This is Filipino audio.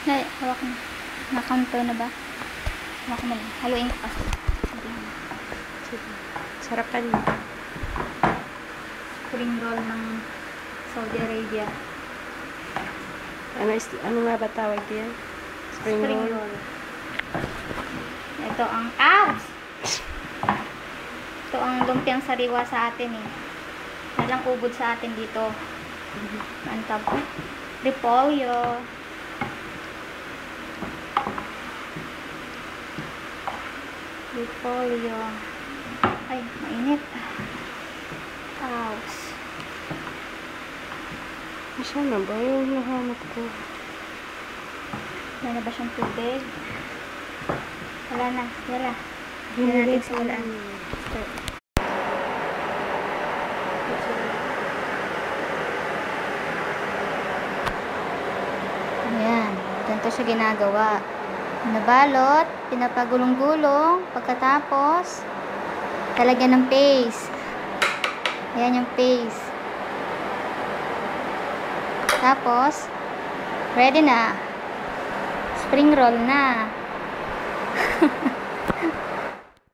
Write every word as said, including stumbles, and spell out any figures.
Ay, hawak na. Na-counter na ba? Hawak mo lang. Haluin ko kasi. Sige. Sarapan mo. Spring roll ng Saudi Arabia. Ano, is- ano nga ba tawag yan? Spring, Spring roll. roll. Ito ang abs. Ito ang lumpiang sariwa sa atin eh. Walang ubod sa atin dito. Ang tabo. Repolyo. Repolyo. Ay, mainit. Abs. Saan na ba yung nahanap ko? Wala na ba siyang tubig? Wala na. Wala. Hindi Wala natin rin sa walaan. Ayan. Ganito siya ginagawa. Nabalot, pinapagulong-gulong, pagkatapos, talagyan ng paste. Ayan yung paste. Tapos, ready na. Spring roll na.